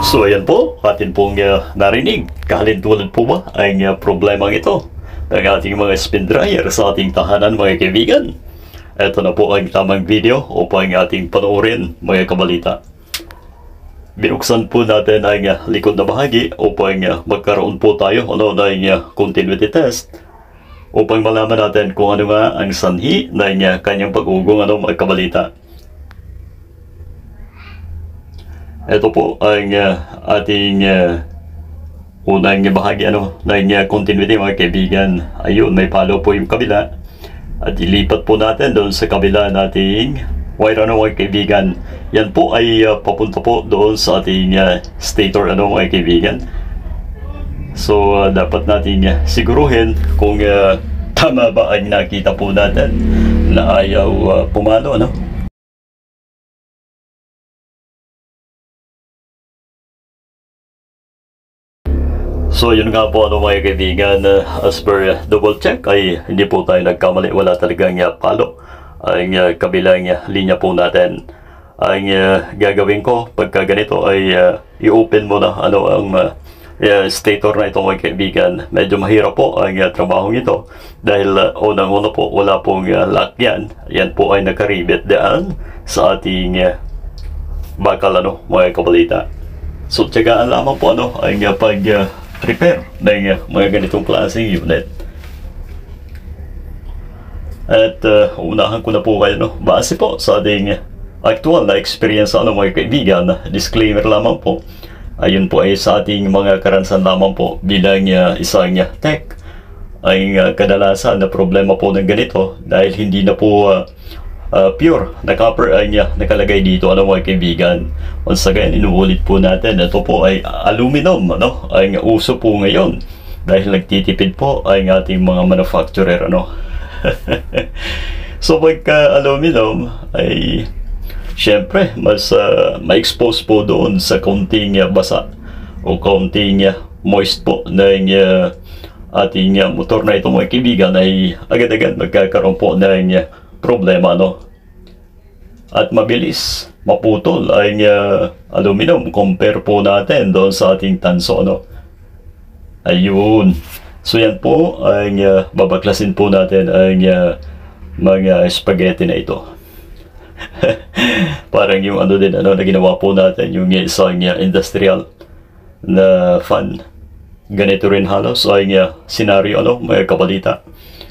So ayan po, atin pong narinig. Kahalintulad po ba ang problema ito ng ating mga spin dryer sa ating tahanan, mga kaibigan? Ito na po ang tamang video upang ating panoorin, mga kabalita. Binuksan po natin ang likod na bahagi upang magkaroon po tayo ng continuity test upang malaman natin kung ano nga ang sanhi ng kanyang pag-ugong, mga kabalita. Ito po ang ating unang bahagi ng continuity, mga kaibigan. Ayun, may palo po yung kabila. At ilipat po natin doon sa kabila nating wire, mga kaibigan. Yan po ay papunta po doon sa ating stator, mga kaibigan. So, dapat natin siguruhin kung tama ba ang nakita po natin na ayaw pumalo, So yun nga po, mga kaibigan, as per double check ay hindi po tayo nagkamali, wala talagang palo ang kabilang linya po natin. Ang gagawin ko pagka ganito ay i-open mo na ang stator na ito, mga kaibigan. Medyo mahirap po ang trabaho ito dahil unang-una po wala pong lock yan. Yan po ay nakaribit daan sa ating bakal, mga kabalita. So tiyagaan lamang po ang pag-prepare ng mga ganitong klaseng unit. At unahan ko na po kayo, base po sa ating actual na experience, mga kaibigan. Disclaimer lamang po, ayun po ay sa ating mga karanasan lamang po bilang isang tech. Ang kadalasan na problema po ng ganito dahil hindi na po pure na copper ay nakalagay dito, mga kaibigan. Once again, inuulit po natin, ito po ay aluminum, ang uso po ngayon dahil nagtitipid po ang ating mga manufacturer, So pagka aluminum ay syempre mas ma-expose po doon sa kaunting basa o kaunting moist po ng ating motor na ito, mga kaibigan, ay agad-agad magkakaroon po ng problema, at mabilis maputol ang aluminum compare po natin doon sa ating tanso, Ayun. So yan po ang babaklasin po natin ang mga spaghetti na ito. Parang yung din na ginawa po natin, yung isang industrial na fan. Ganito rin halos ang senaryo, mga kabalita.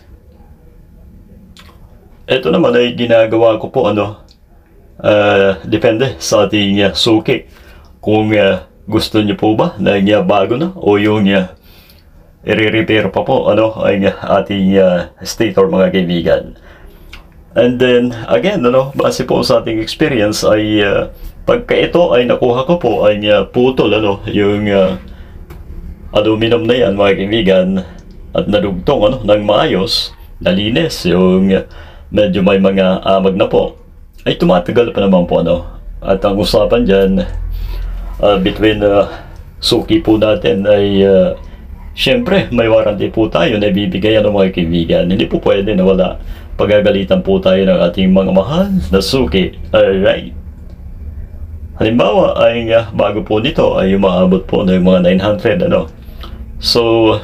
Ito naman ay ginagawa ko po, depende sa ating suki. Kung gusto niyo po ba na bago na o yung i-repair pa po ang ating stator, mga kaibigan. And then again, base po sa ating experience ay pagka ito ay nakuha ko po ay putol, yung aluminum na yan, mga kaibigan, at nadugtong ng maayos, nalinis, yung medyo may mga amag na po, ay tumatagal pa naman po, At ang usapan dyan between suki po natin ay syempre may warranty po tayo na ibibigay, mga kaibigan. Hindi po pwede na wala. Pagagalitan po tayo ng ating mga mahal na suki. Alright. Halimbawa ay bago po nito ay umaabot po ng mga 900, So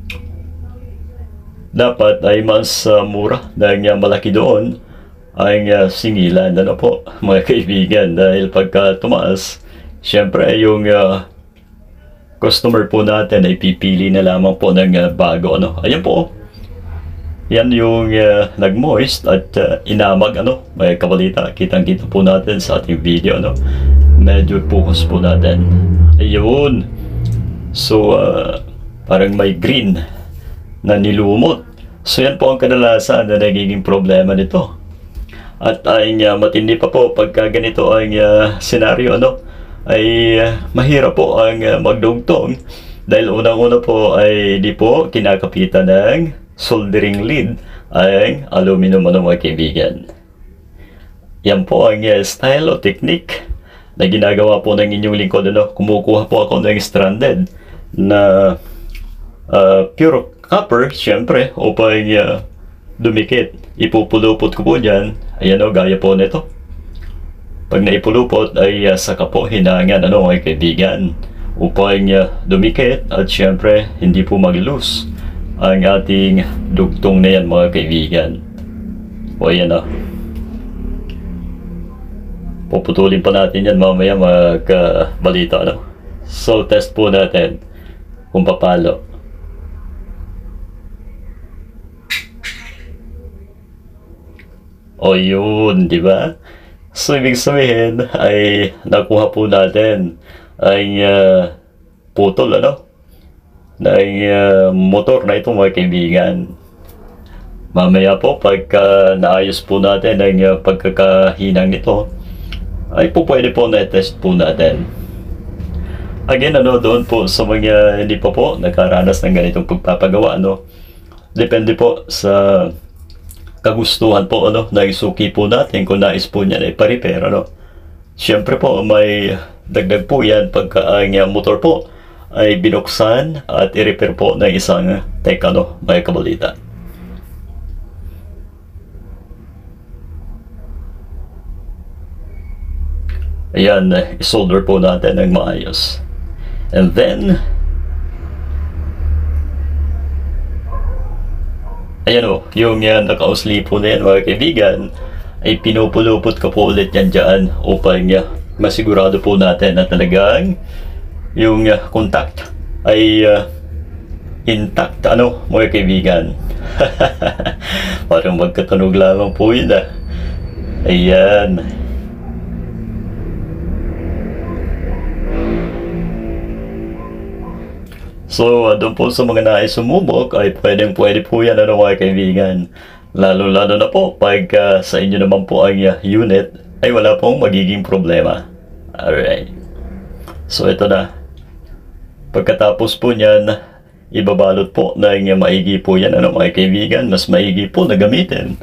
dapat ay mas mura dahil malaki doon ang singilan, po, mga kaibigan, dahil pagka tumaas, syempre yung customer po natin ay pipili na lamang po ng bago, Ayan po, yan yung nag-moist at inamag, mga kabalita. Kitang-kita po natin sa ating video, medyo focus po natin. Ayun. So parang may green na nilumot. So yan po ang kadalasan na nagiging problema nito. At ay matindi pa po pagka ganito ang senaryo, ay mahirap po ang magdugtong dahil unang-una po ay di po kinakapitan ng soldering lead ang aluminum, mga kaibigan. Yan po ang style o technique na ginagawa po ng inyong lingkod, Kumukuha po ako ng stranded na pure copper, syempre, upang dumikit. Ipupulupot ko po dyan. Ayan, gaya po nito. Pag naipulupot ay saka po hinangan mga kaibigan upang dumikit at syempre hindi po mag-loose ang ating dugtong na yan mga kaibigan. O yan puputulin pa natin yan mamaya balita So test po natin kung papalo. O yun, di ba? So ibig sabihin ay nakuha po natin ang putol ng motor na ito mga kaibigan. Mamaya po pagka naayos po natin ang pagkakahinang nito ay po pwede po na-test po natin. Again doon po sa mga hindi pa po nakaranas ng ganitong pagpapagawa depende po sa kagustuhan po ng suki po natin kung nais po niya na ipa-repair Siyempre po may dagdag po yan pagka ang motor po ay binuksan at i-repair po ng isang tech mga kabalita. Ayan, isolder po natin ng maayos. And then ayan yung nakausli po na yan mga kaibigan ay pinupulupot ko po ulit yan dyan upang masigurado po natin na talagang yung contact ay intact mga kaibigan. Parang magkatunog lamang po yun Ayan. So doon po sa mga nais sumubok ay pwede po yan mga kaibigan. Lalo na po pag sa inyo naman po ang unit ay wala pong magiging problema. Alright. So ito na. Pagkatapos po niyan, ibabalot po ng maigi po yan mga kaibigan. Mas maigi po na gamitin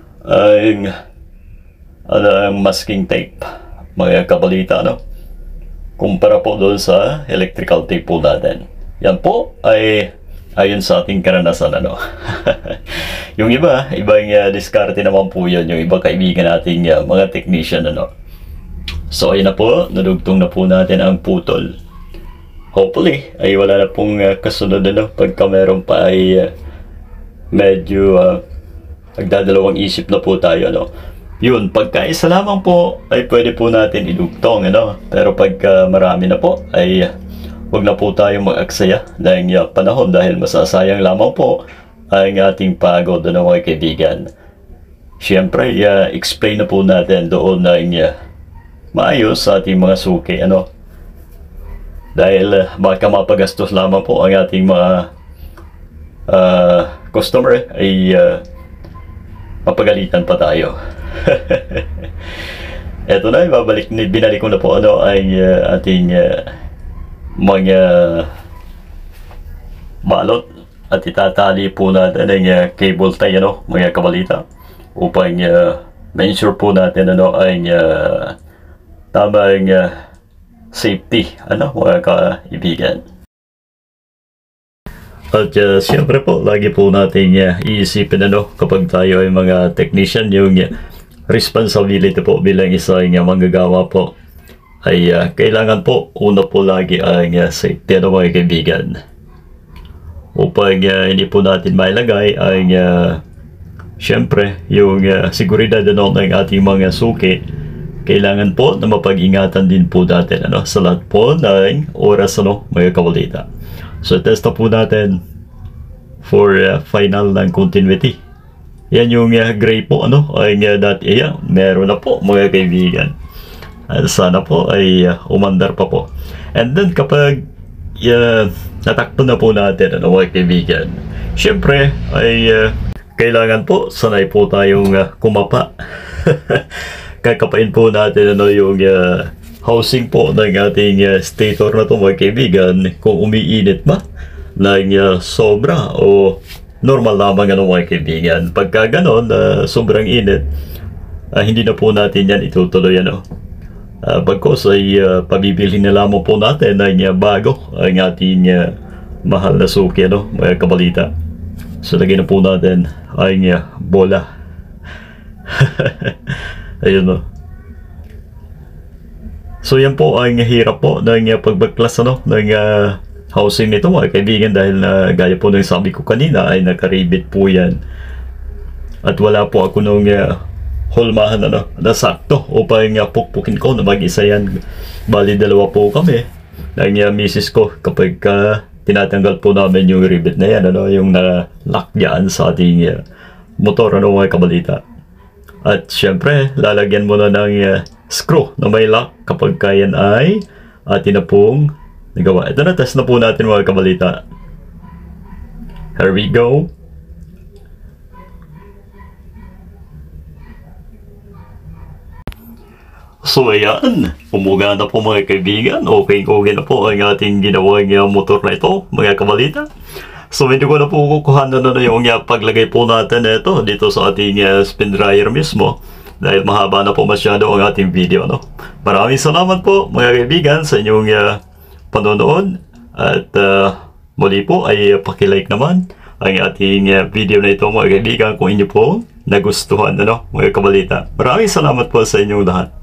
ang masking tape mga kabalita kumpara po doon sa electrical tape po natin. Yan po ay ayon sa ating karanasan yung ibang diskarte naman po yun, yung ibang kaibigan nating mga technician So ayun na po, nadugtong na po natin ang putol. Hopefully ay wala na pong kasunod pagka meron pa ay medyo nagdadalawang isip na po tayo Yun, pagka isa lamang po ay pwede po natin idugtong pero pagka marami na po ay huwag na po tayong mag-aksaya ng panahon dahil masasayang lamang po ang ating pagod mga kaibigan. Siyempre, explain na po natin doon ng maayos sa ating mga suki dahil baka mapagastos lamang po ang ating mga customer ay mapagalitan pa tayo. Eto na, binalik ko na po ay ating mga balot at itatali po natin ang cable tie mga kabalita upang ma-ensure po natin ang tamang safety mga kaibigan. At siyempre po lagi po natin iisipin kapag tayo ay mga technician yung responsibility po bilang isang manggagawa po ay kailangan po una po lagi ang safety mga kaibigan upang hindi po natin mailagay ang syempre yung seguridad ng ating mga suki. Kailangan po na mapag-ingatan din po natin sa lahat po ng oras mga kabalita. So test na po natin for final ng continuity. Yan yung gray po ay dati meron na po mga kaibigan. Sana po ay umandar pa po. And then kapag natakpan na po natin mga kaibigan, syempre ay kailangan po sanay po tayong kumapa. Kakapain po natin yung housing po ng ating stator na to mga kaibigan kung umiinit ba ng sobra o normal lamang mga kaibigan. Pagka ganon sobrang init, hindi na po natin yan itutuloy bagkos ay pabibili na lamang po natin ng bago ang ating mahal na suki mga kabalita. So lagyan na po natin ang bola. Ayun So yan po ang hirap po ng pagbagklas ng housing nito mga kaibigan, dahil gaya po ng sabi ko kanina ay nakaribit po yan. At wala po ako nung hulmahan na sakto upang pukpukin ko na mag-isa yan. Bali dalawa po kami ng misis ko kapag tinatanggal po namin yung rivet na yan, yung nalock dyan sa ating motor, mga kabalita. At syempre, lalagyan mo na ng screw na may lock kapag yan ay atin na pong nagawa. Ito na, test na po natin mga kabalita. Here we go. So ayan, umuga na po mga kaibigan. Okay na po ang ating ginawang motor na ito mga kabalita. So hindi ko na po kukuhanan na yung paglagay po natin ito dito sa ating spin dryer mismo, dahil mahaba na po masyado ang ating video. Maraming salamat po mga kaibigan sa inyong panonood, at muli po ay pakilike naman ang ating video na ito mga kaibigan kung inyo po nagustuhan mga kabalita. Maraming salamat po sa inyong lahat.